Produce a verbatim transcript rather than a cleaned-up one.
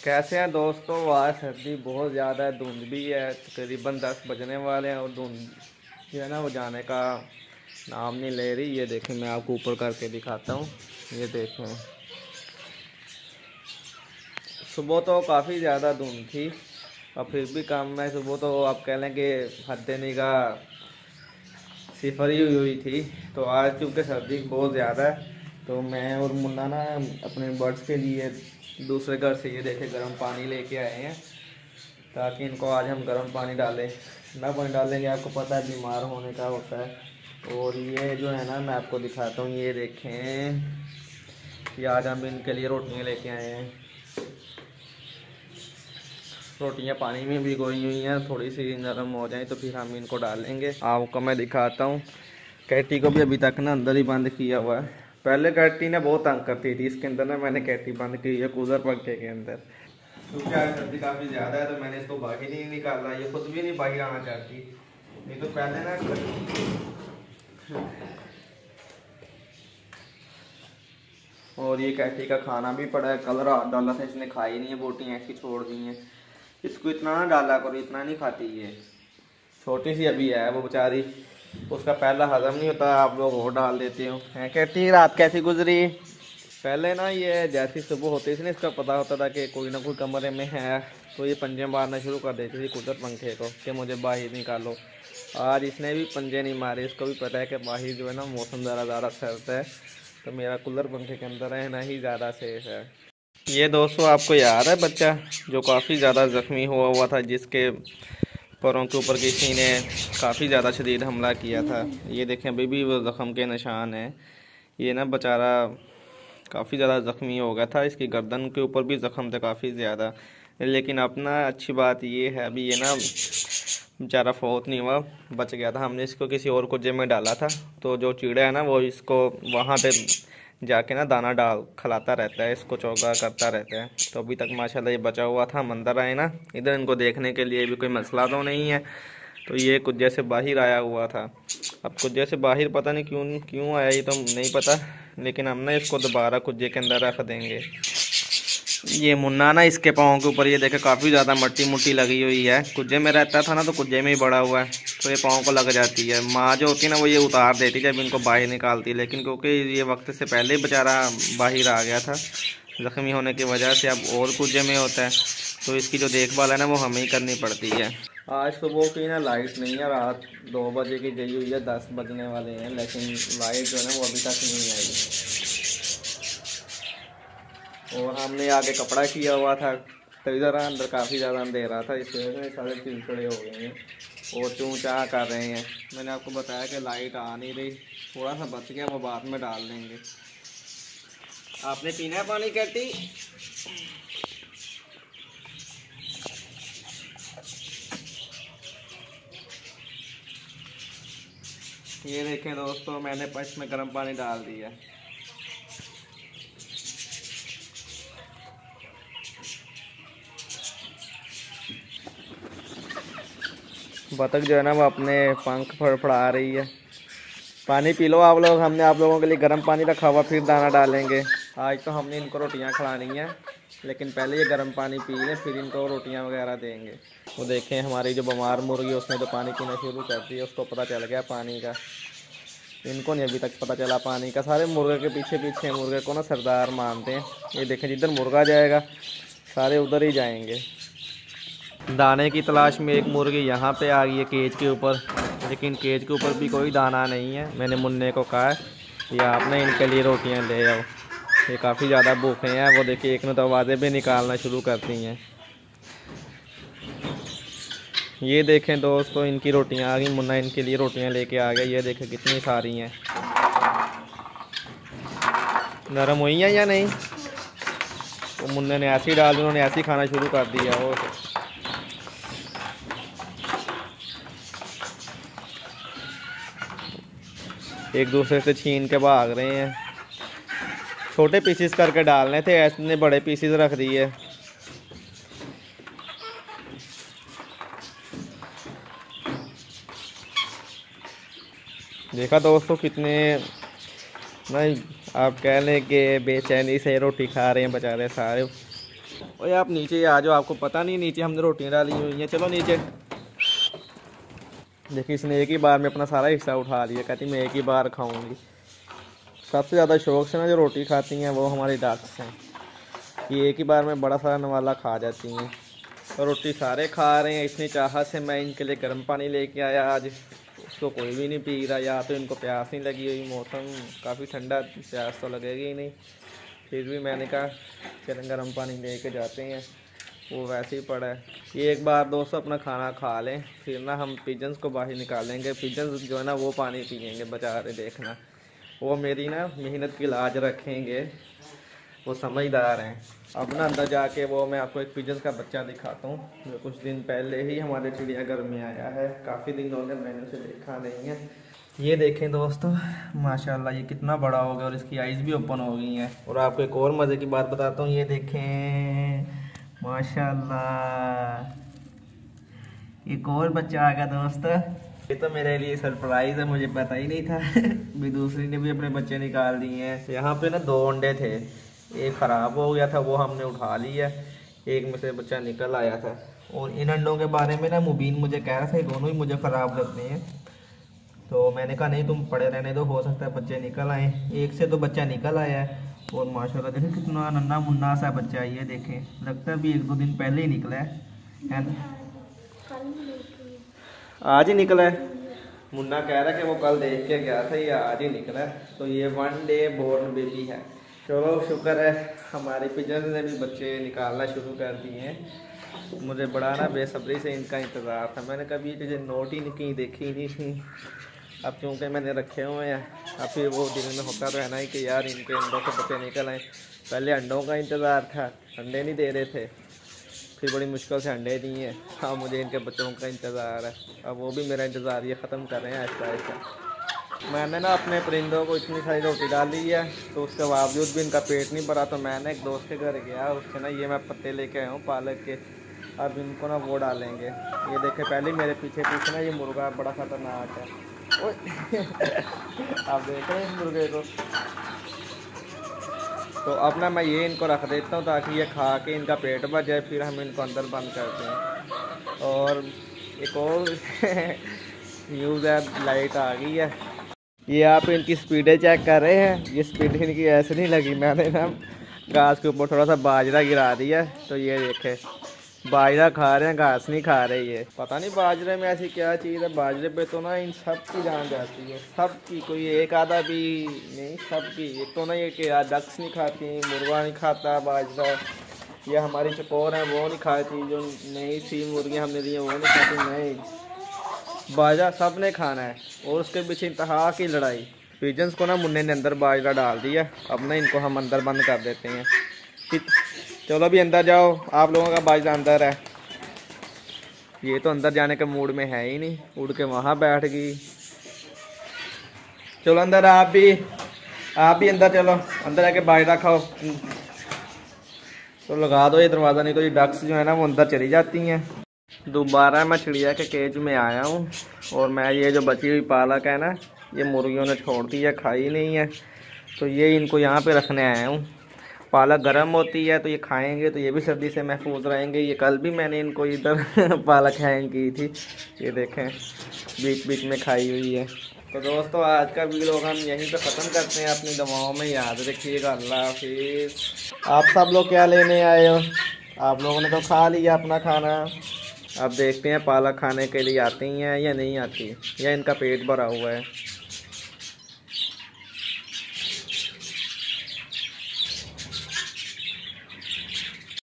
कैसे हैं दोस्तों। आज सर्दी बहुत ज़्यादा है, धुंध भी है, तकरीबन दस बजने वाले हैं और धुंध जो है ना वो जाने का नाम नहीं ले रही। ये देखें, मैं आपको ऊपर करके दिखाता हूँ। ये देखें, सुबह तो काफ़ी ज़्यादा धुंध थी और फिर भी कम है। सुबह तो आप कह लें कि हद निगाह सिफर ही हुई हुई थी। तो आज क्योंकि सर्दी बहुत ज़्यादा है तो मैं और मुन्ना ना अपने बर्ड्स के लिए दूसरे घर से ये देखे गर्म पानी लेके आए हैं, ताकि इनको आज हम गर्म पानी डालें। ना पानी डालेंगे आपको पता है बीमार होने का होता है। और ये जो है ना मैं आपको दिखाता हूँ, ये देखें, ये आज हम इनके लिए रोटियाँ लेके आए हैं। रोटियाँ पानी में भिगोई हुई हैं, थोड़ी सी नरम हो जाए तो फिर हम इनको डालेंगे। आपको मैं दिखाता हूँ। कैटी को भी अभी तक ना अंदर ही बंद किया हुआ है। पहले कैटी ने बहुत तंग करती थी इसके अंदर ना, मैंने कैटी बंद की है कूलर पंखे के अंदर, क्योंकि आज सर्दी काफ़ी ज़्यादा है तो मैंने इसको बाहर नहीं निकाला। ये खुद भी नहीं बाहर आना चाहती, नहीं तो पहले ना और ये कैटी का खाना भी पड़ा है, कल रात डाला था इसने, खाई नहीं है, बोटियाँ ऐसी छोड़ दी हैं। इसको इतना ना डाला करो, इतना नहीं खाती ये, छोटी सी अभी है वो बेचारी, उसका पहला हजम नहीं होता, आप लोग और डाल देते हो। हैं कहती रात कैसी गुजरी। पहले ना ये जैसी सुबह होती थी ना, इसका पता होता था कि कोई ना कोई कमरे में है तो ये पंजे मारना शुरू कर देती थी कूलर पंखे को कि मुझे बाहर निकालो। आज इसने भी पंजे नहीं मारे, इसको भी पता है कि बाहर जो है ना मौसम ज़रा ज़्यादा सर्द है तो मेरा कूलर पंखे के अंदर रहना ही ज़्यादा सेफ है। ये दोस्तों आपको याद है बच्चा जो काफ़ी ज़्यादा ज़ख्मी हुआ हुआ था, जिसके पैरों के ऊपर किसी ने काफ़ी ज़्यादा शदीद हमला किया था। ये देखें अभी भी वो ज़ख़म के निशान हैं। ये ना बेचारा काफ़ी ज़्यादा ज़ख्मी हो गया था, इसकी गर्दन के ऊपर भी ज़ख़म थे काफ़ी ज़्यादा। लेकिन अपना अच्छी बात ये है अभी ये ना बेचारा फौत नहीं हुआ, बच गया था। हमने इसको किसी और कुजे में डाला था तो जो कीड़ा है ना वो इसको वहाँ पे जाके ना दाना डाल खिलाता रहता है, इसको चौगा करता रहता है। तो अभी तक माशाल्लाह ये बचा हुआ था। हम अंदर आए ना इधर इनको देखने के लिए, भी कोई मसला तो नहीं है, तो ये कुछ जैसे बाहर आया हुआ था। अब कुछ जैसे बाहर पता नहीं क्यों क्यों आया, ये तो नहीं पता, लेकिन हम ना इसको दोबारा कुजे के अंदर रख देंगे। ये मुन्ना ना इसके पाँव के ऊपर ये देखे काफ़ी ज़्यादा मट्टी मुट्टी लगी हुई है। कुजे में रहता था ना तो कुजे में ही बड़ा हुआ है तो ये पाँव को लग जाती है। माँ जो होती है ना वो ये उतार देती जब इनको बाहर निकालती, लेकिन क्योंकि ये वक्त से पहले ही बेचारा बाहर आ गया था ज़ख्मी होने की वजह से, अब और कुजे में होता है तो इसकी जो देखभाल है ना वो हमें ही करनी पड़ती है। आज सुबह की ना लाइट नहीं है, रात दो बजे की गई हुई है, दस बजने वाले हैं, लेकिन लाइट जो है ना वो अभी तक नहीं आई। और हमने आगे कपड़ा किया हुआ था तो इधर अंदर काफ़ी ज़्यादा अंधेरा था, इस वजह से सारे चिड़चिड़े हो गए हैं और चूँ चाँ कर रहे हैं। मैंने आपको बताया कि लाइट आ नहीं रही, थोड़ा सा बच गया वो बाद में डाल देंगे। आपने पीना है पानी कैटी? ये देखें दोस्तों, मैंने पच में गर्म पानी डाल दिया। बतख जो है ना वो अपने पंख फड़फड़ा रही है। पानी पी लो आप लोग, हमने आप लोगों के लिए गर्म पानी रखा हुआ, फिर दाना डालेंगे। आज तो हमने इनको रोटियां खिलानी हैं, लेकिन पहले ये गर्म पानी पी लें फिर इनको रोटियां वगैरह देंगे। वो देखें हमारी जो बीमार मुर्गी उसने तो पानी पीना शुरू कर दिया, उसको पता चल गया पानी का। इनको नहीं अभी तक पता चला पानी का। सारे मुर्गे के पीछे पीछे, मुर्गे को ना सरदार मानते हैं। ये देखें जिधर मुर्गा जाएगा सारे उधर ही जाएंगे। दाने की तलाश में एक मुर्गी यहाँ पे आ गई है केज के ऊपर, लेकिन केज के ऊपर भी कोई दाना नहीं है। मैंने मुन्ने को कहा या आपने इनके लिए रोटियाँ ले आओ, ये काफ़ी ज़्यादा भूखे हैं। वो देखिए एक ने तो आवाज़ें भी निकालना शुरू कर दी हैं। ये देखें दोस्तों इनकी रोटियाँ आ गई, मुन्ना इनके लिए रोटियाँ लेके आ गया। ये देखें कितनी सारी हैं। नरम हुई हैं या नहीं? वो मुन्ने ने ऐसी डाल दी, उन्होंने ऐसी खाना शुरू कर दिया। वो एक दूसरे से छीन के भाग रहे हैं। छोटे पीसीस करके डालने थे, ऐसे बड़े पीसीस रख दिए। देखा दोस्तों कितने नहीं आप कह लें कि बेचैनी से रोटी खा रहे हैं बेचारे सारे। ओए आप नीचे आ जाओ, आपको पता नहीं नीचे हमने रोटियां डाली हुई हैं। चलो नीचे। देखिए इसने एक ही बार में अपना सारा हिस्सा उठा लिया, कहती मैं एक ही बार खाऊंगी। सबसे ज़्यादा शौक से ना जो रोटी खाती हैं वो हमारी डक्स हैं, ये एक ही बार में बड़ा सारा नवाला खा जाती हैं। और रोटी सारे खा रहे हैं। इतनी चाहत से मैं इनके लिए गर्म पानी लेके आया आज, उसको कोई भी नहीं पी रहा। या तो इनको प्यास नहीं लगी हुई, मौसम काफ़ी ठंडा, प्यास तो लगेगी ही नहीं। फिर भी मैंने कहा चलें गर्म पानी लेके जाते हैं, वो वैसे ही पड़ा है। ये एक बार दोस्तों अपना खाना खा लें, फिर ना हम पिजन्स को बाहर निकालेंगे। पिजन्स जो है ना वो पानी पियेंगे बेचारे, देखना वो मेरी ना मेहनत की लाज रखेंगे, वो समझदार हैं। अब ना अंदर जाके वो मैं आपको एक पिजन का बच्चा दिखाता हूँ, जो कुछ दिन पहले ही हमारे चिड़ियाघर में आया है। काफ़ी दिन हो गए मैंने उसे देखा नहीं है। ये देखें दोस्तों, माशाल्लाह ये कितना बड़ा हो गया और इसकी आइज़ भी ओपन हो गई हैं। और आपको एक और मज़े की बात बताता हूँ, ये देखें माशाल्लाह एक और बच्चा आ गया दोस्तों। ये तो मेरे लिए सरप्राइज़ है, मुझे पता ही नहीं था। भी दूसरी ने भी अपने बच्चे निकाल दिए हैं। यहाँ पे ना दो अंडे थे, एक ख़राब हो गया था वो हमने उठा लिया, एक में से बच्चा निकल आया था। और इन अंडों के बारे में ना मुबीन मुझे कह रहा था दोनों ही मुझे ख़राब लगते हैं, तो मैंने कहा नहीं तुम पड़े रहने दो, हो सकता है बच्चे निकल आए। एक से तो बच्चा निकल आया है और माशाल्लाह देखें कितना नन्ना मुन्ना सा बच्चा है। ये देखें लगता है भी एक दो दिन पहले ही निकला है, है ना? आज ही निकला है। मुन्ना कह रहा है कि वो कल देख के गया था, ये आज ही निकला है। तो ये वन डे बोर्न बेबी है। चलो शुक्र है हमारे पिजन ने भी बच्चे निकालना शुरू कर दिए हैं। मुझे बड़ा ना बेसब्री से इनका इंतज़ार था, मैंने कभी तुझे नोट ही नहीं की, देखी ही नहीं थी। अब क्योंकि मैंने रखे हुए हैं, अब फिर वो दिल में होता तो है ना कि यार इनके अंडों से बच्चे निकल आए। पहले अंडों का इंतज़ार था, अंडे नहीं दे रहे थे, फिर बड़ी मुश्किल से अंडे दिए। हाँ मुझे इनके बच्चों का इंतज़ार है, अब वो भी मेरा इंतज़ार ये ख़त्म कर रहे हैं आहिस्ता आहिस्ता। मैंने ना अपने परिंदों को इतनी सारी रोटी डाली है, तो उसके बावजूद भी इनका पेट नहीं भरा। तो मैंने एक दोस्त के घर गया, उससे ना ये मैं पत्ते लेके आया हूँ पालक के। अब इनको ना वो डालेंगे। ये देखे पहले मेरे पीछे पीछे ना ये मुर्गा बड़ा ख़तरनाक है। आप देख रहे हैं इस मुर्गे को। तो अब ना मैं ये इनको रख देता हूँ ताकि ये खा के इनका पेट भर जाए, फिर हम इनको अंदर बंद करते हैं। और एक और न्यूज़ है, लाइट आ गई है। ये आप इनकी स्पीडें चेक कर रहे हैं, ये स्पीड इनकी ऐसे नहीं लगी। मैंने ना घास के ऊपर थोड़ा सा बाजरा गिरा दिया, तो ये देखे बाजरा खा रहे हैं, घास नहीं खा रहे। ये पता नहीं बाजरे में ऐसी क्या चीज़ है, बाजरे पे तो ना इन सब की जान जाती है, सब की, कोई एक आधा भी नहीं, सब की। एक तो ना ये कि डक्स नहीं खाती, मुर्गा नहीं खाता बाजरा, ये हमारी चकोर हैं वो नहीं खाती, जो नई सी मुर्गियाँ हमने दी हैं वो नहीं खाती। नहीं, बाजरा सब ने खाना है। और उसके पीछे इंतहा की लड़ाई। पिजन्स को ना मुन्ने ने अंदर बाजरा डाल दिया, अब ना इनको हम अंदर बंद कर देते हैं। चलो अभी अंदर जाओ, आप लोगों का बाजरा अंदर है। ये तो अंदर जाने के मूड में है ही नहीं, उड़ के वहाँ बैठ गई। चलो अंदर, आप भी आप भी अंदर चलो, अंदर आके बाजरा खाओ। तो लगा दो ये दरवाज़ा, नहीं तो ये डक्स जो है ना वो अंदर चली जाती हैं। दोबारा मैं चिड़िया के केज में आया हूँ और मैं ये जो बची हुई पालक है ना, ये मुर्गियों ने छोड़ दी है, खाई नहीं है, तो ये इनको यहाँ पे रखने आया हूँ। पालक गर्म होती है तो ये खाएंगे, तो ये भी सर्दी से महफूज रहेंगे। ये कल भी मैंने इनको इधर पालक हैंग की थी, ये देखें बीच बीच में खाई हुई है। तो दोस्तों आज का वीडियो हम यहीं पे ख़त्म करते हैं। अपनी दवाओं में याद रखिएगा। अल्लाह हाफिज़। आप सब लोग क्या लेने आए हो? आप लोगों ने तो खा लिया अपना खाना। अब देखते हैं पालक खाने के लिए आती हैं या नहीं आती, या इनका पेट भरा हुआ है।